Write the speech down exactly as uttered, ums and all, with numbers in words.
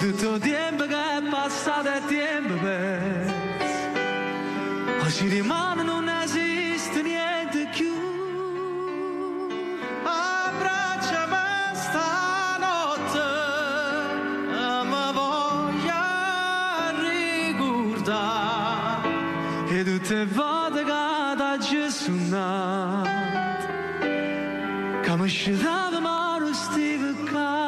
tutto il tempo che è passato è tempo perso. Oggi rimane non esiste niente più. Abbracciami stanotte e mi voglio ricordare e tutte le volte che da Gesù nato che mi scendava ma non stava qua.